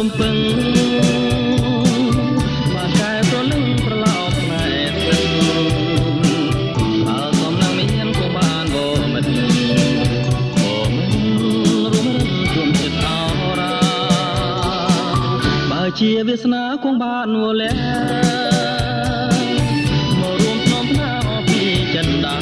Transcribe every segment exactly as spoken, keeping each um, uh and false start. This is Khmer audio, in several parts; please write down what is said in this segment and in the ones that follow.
ពឹងបានកែប្រលឹងប្រឡោកផ្នែកទឹកបើសំណាងមានក៏បានវមិនក៏មិនរួមរំជុំចិត្តអរ៉ាបើជាវាសនាគង់បានវលែមករួមក្នុងផ្នែកអពីចិនដា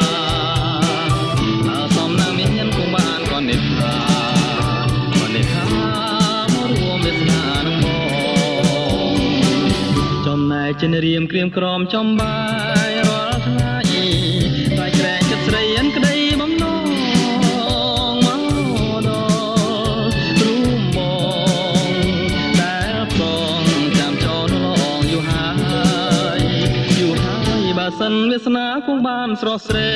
បើសំណាងមានគង់បានក៏និតថាក៏និតថាមករួមវាសនានឹងបងចំណែកចិនរៀមក្រៀមក្រំចំបាយរាល់ថ្ងៃខ្លាចក្រែងចិត្តស្រីអិនក្តីបំណងមកដល់រួមបងដែលប្រងចាំចោលលងយូរហើយយូរហើយបើសិនវាសនាគង់បានស្រស់ស្រី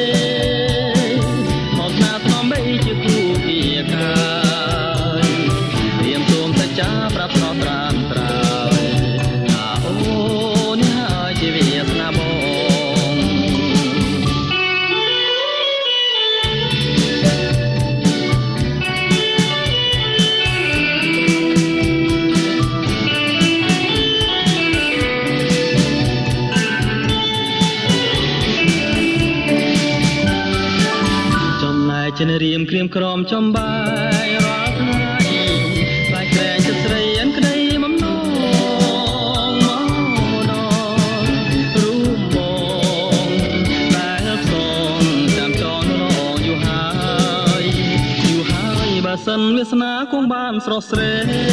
មកណាថ្នមបីជាគូគៀកាយត្រៀមសូមសច្ចាប្រាប់ស្រស់ត្រានត្រាយថាអូនេះហើយជាវាសនាបងចិនរៀមក្រៀមក្រំចំបាយរាល់ថ្ងៃខ្លាចក្រែងចិត្តស្រីអិនក្តីបំណងមកដល់រួមបងដែលផ្សងចាំចងលងយូរហើយយូរហើយបើសិនវាសនាគង់បានស្រស់ស្រី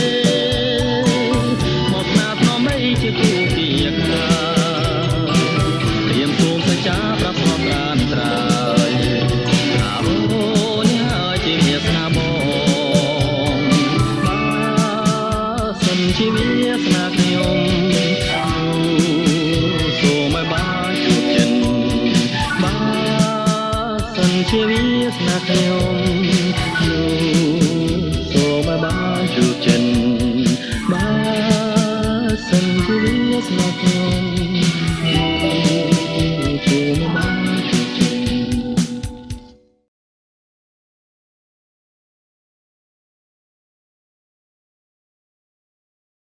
មកណាថ្នមបីជាគូគៀកាត្រៀមសូមសច្ចាប្រាប់ស្រាប់ត្រានត្រាយជាវាសនាខ្ញុំសូមឲ្យបានជួបចិនបើសិនជាវាសនាខ្ញុំ